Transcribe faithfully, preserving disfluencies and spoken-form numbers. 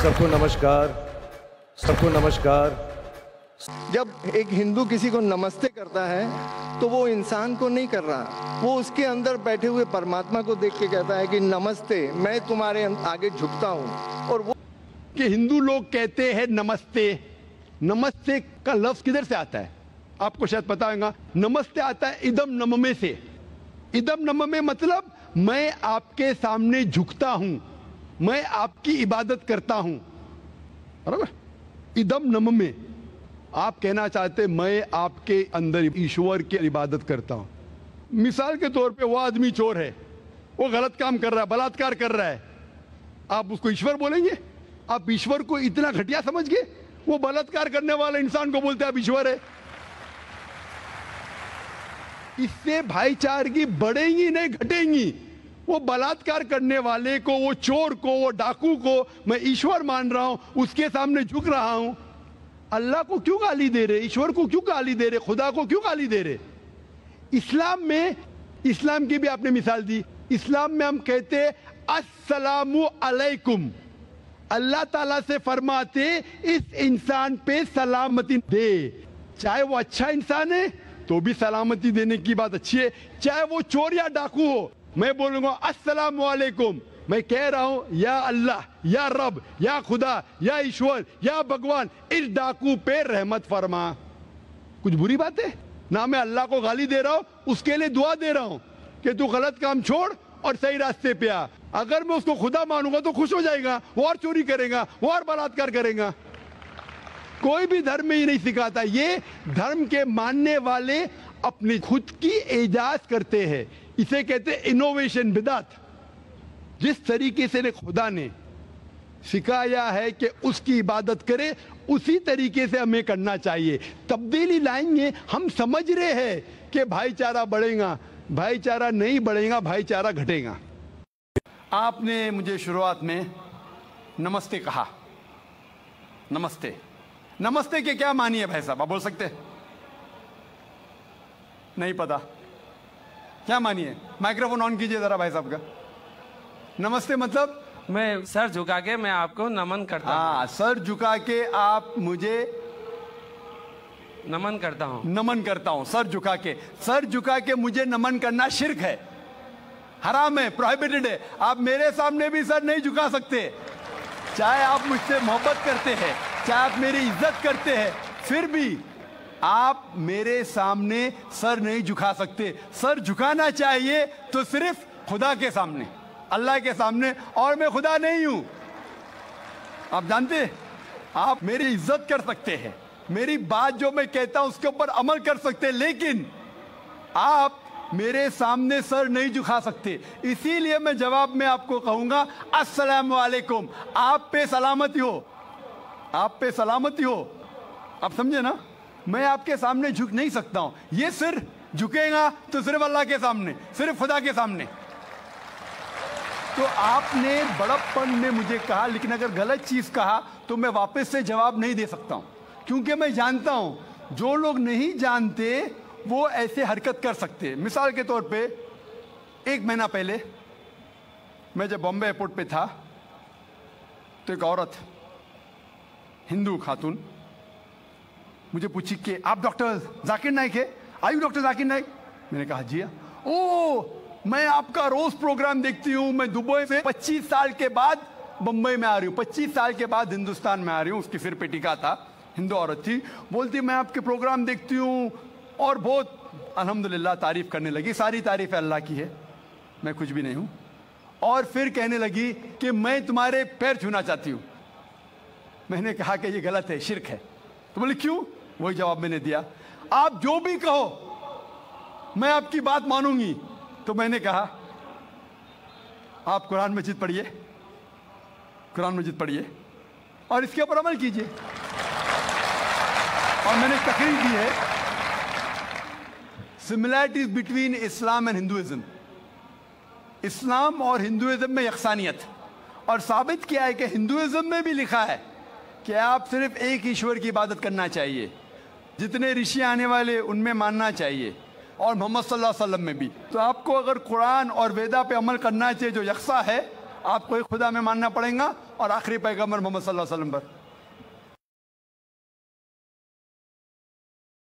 सबको नमस्कार, सबको नमस्कार। जब एक हिंदू किसी को नमस्ते करता है तो वो इंसान को नहीं कर रहा, वो उसके अंदर बैठे हुए परमात्मा को देख के कहता है कि नमस्ते, मैं तुम्हारे आगे झुकता हूँ। और वो कि हिंदू लोग कहते हैं नमस्ते, नमस्ते का लफ्ज किधर से आता है आपको शायद पता होगा। नमस्ते आता है इदम नममे से। इदम नममे मतलब मैं आपके सामने झुकता हूं, मैं आपकी इबादत करता हूं, बराबर। इदम नममे, आप कहना चाहते मैं आपके अंदर ईश्वर की इबादत करता हूं। मिसाल के तौर पे वो आदमी चोर है, वो गलत काम कर रहा है, बलात्कार कर रहा है, आप उसको ईश्वर बोलेंगे? आप ईश्वर को इतना घटिया समझ गए? वो बलात्कार करने वाले इंसान को बोलते आप ईश्वर है। इससे भाईचारगी बढ़ेगी नहीं घटेगी। वो बलात्कार करने वाले को, वो चोर को, वो डाकू को मैं ईश्वर मान रहा हूं, उसके सामने झुक रहा हूं। अल्लाह को क्यों गाली दे रहे, ईश्वर को क्यों गाली दे रहे, खुदा को क्यों गाली दे रहे? इस्लाम में, इस्लाम की भी आपने मिसाल दी, इस्लाम में हम कहते अस्सलामु अलैकुम, अल्लाह ताला से फरमाते इस इंसान पे सलामती दे। चाहे वो अच्छा इंसान है तो भी सलामती देने की बात अच्छी है, चाहे वो चोर या डाकू हो। मैं बोलूंगा अस्सलामु अलैकुम, मैं कह रहा हूं या अल्लाह, या रब, या खुदा, या ईश्वर, या भगवान, इस डाकू पे रहमत फरमा। कुछ बुरी बात है ना? मैं अल्लाह को गाली दे रहा हूं, उसके लिए दुआ दे रहा हूं कि तू गलत काम छोड़ और सही रास्ते पे आ। अगर मैं उसको खुदा मानूंगा तो खुश हो जाएगा, वो और चोरी करेगा, वो और बलात्कार करेगा। कोई भी धर्म में ये नहीं सिखाता। ये धर्म के मानने वाले अपनी खुद की इजाज करते हैं, इसे कहते हैं इनोवेशन, बिदात। जिस तरीके से खुदा ने सिखाया है कि उसकी इबादत करे, उसी तरीके से हमें करना चाहिए। तब्दीली लाएंगे, हम समझ रहे हैं कि भाईचारा बढ़ेगा, भाईचारा नहीं बढ़ेगा, भाईचारा घटेगा। आपने मुझे शुरुआत में नमस्ते कहा। नमस्ते, नमस्ते के क्या मानी है भाई साहब, आप बोल सकते हैं? नहीं पता क्या मानी है? माइक्रोफोन ऑन कीजिए जरा भाई साहब का। नमस्ते मतलब मैं सर झुका के मैं आपको नमन करता हूँ। हाँ, सर झुका के आप मुझे नमन करता हूँ। नमन करता हूँ, सर झुका के। सर झुका के मुझे नमन करना शिर्क है, हराम है, प्रोहिबिटेड है। आप मेरे सामने भी सर नहीं झुका सकते, चाहे आप मुझसे मोहब्बत करते हैं, चाहे आप मेरी इज्जत करते हैं, फिर भी आप मेरे सामने सर नहीं झुका सकते। सर झुकाना चाहिए तो सिर्फ खुदा के सामने, अल्लाह के सामने, और मैं खुदा नहीं हूं। आप जानते, आप मेरी इज्जत कर सकते हैं, मेरी बात जो मैं कहता हूं उसके ऊपर अमल कर सकते हैं, लेकिन आप मेरे सामने सर नहीं झुका सकते। इसीलिए मैं जवाब में आपको कहूंगा अस्सलामु अलैकुम, आप पे सलामती हो, आप पे सलामती हो। आप समझे ना? मैं आपके सामने झुक नहीं सकता हूं। ये सिर झुकेगा तो सिर्फ अल्लाह के सामने, सिर्फ खुदा के सामने। तो आपने बड़प्पन में मुझे कहा, लेकिन अगर गलत चीज कहा तो मैं वापस से जवाब नहीं दे सकता हूं, क्योंकि मैं जानता हूं जो लोग नहीं जानते वो ऐसे हरकत कर सकते हैं। मिसाल के तौर पे, एक महीना पहले मैं जब बॉम्बे एयरपोर्ट पे था तो एक औरत, हिंदू खातून, मुझे पूछी कि आप डॉक्टर जाकिर नाइक है? आयु डॉक्टर जाकिर नाइक? मैंने कहा जी हाँ। ओ, मैं आपका रोज प्रोग्राम देखती हूँ, मैं दुबई से पच्चीस साल के बाद बम्बई में आ रही हूँ, पच्चीस साल के बाद हिंदुस्तान में आ रही हूँ। उसकी सिर पे टीका था, हिंदू औरत थी, बोलती मैं आपके प्रोग्राम देखती हूँ और बहुत अल्हम्दुलिल्लाह तारीफ करने लगी। सारी तारीफ अल्लाह की है, मैं कुछ भी नहीं हूँ। और फिर कहने लगी कि मैं तुम्हारे पैर छूना चाहती हूँ। मैंने कहा कि ये गलत है, शिर्क है। तो बोले क्यों? वही जवाब मैंने दिया, आप जो भी कहो मैं आपकी बात मानूंगी। तो मैंने कहा आप कुरान मजीद पढ़िए, कुरान मजीद पढ़िए और इसके ऊपर अमल कीजिए। और मैंने तकरीर दी है similarities between Islam and Hinduism, Islam और हिंदुइज्म में यकसानियत, और साबित किया है कि हिंदुइज्म में भी लिखा है कि आप सिर्फ एक ईश्वर की इबादत करना चाहिए, जितने ऋषि आने वाले उनमें मानना चाहिए, और मोहम्मद सल्लल्लाहु अलैहि वसल्लम में भी। तो आपको अगर कुरान और वेदा पे अमल करना चाहिए जो यकसा है, आपको एक खुदा में मानना पड़ेगा और आखिरी पैगंबर मोहम्मद सल्लल्लाहु अलैहि वसल्लम पर।